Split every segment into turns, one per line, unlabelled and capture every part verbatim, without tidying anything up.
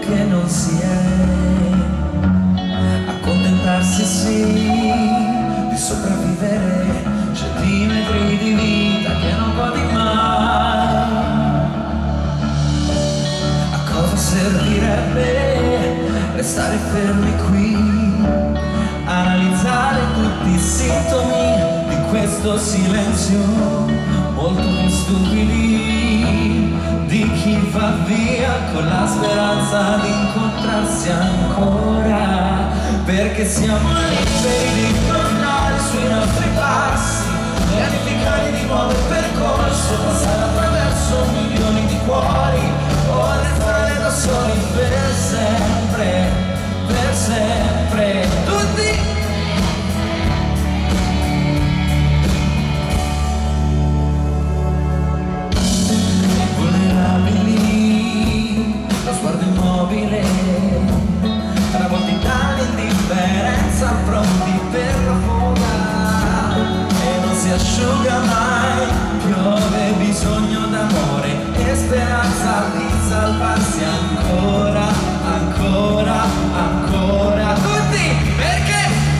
che non si è, accontentarsi sì di sopravvivere centimetri di vita che non godi mai. A cosa servirebbe restare fermi qui, analizzare tutti i sintomi di questo silenzio, molto più stupidi di chi va via con la speranza di incontrarsi ancora, perché siamo liberi di tornare sui nostri passi, pianificare di nuovo il percorso, passare attraverso milioni di cuori o restare da soli per sempre, per sempre, tutti. Vulnerabili, lo sguardo immobile, travolti dall'indifferenza, pronti per la fuga, e non si asciuga mai, piove bisogno d'amore e speranza di salvarsi ancora, ancora, ancora, tutti, perché?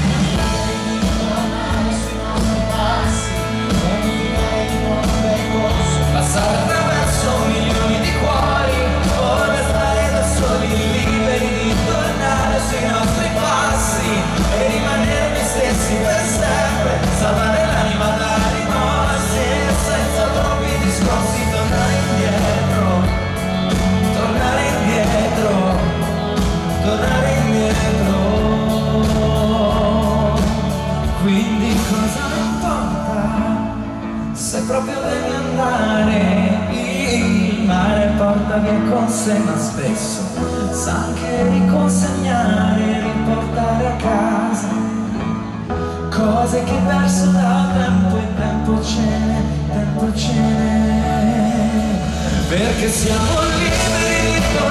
Passare attraverso milioni di cuori o restare da soli, liberi di tornare sui nostri passi e rimanere noi stessi per sempre, salvare l'anima dalla rimorsi e senza troppi discorsi tornare indietro, tornare indietro, tornare indietro. Quindi cosa importa se proprio devi andare? Il mare porta via con sé, ma spesso sa anche riconsegnare, riportare a casa cose che hai perso da tempo, e tempo ce n'è, tempo ce n'è, perché siamo liberi di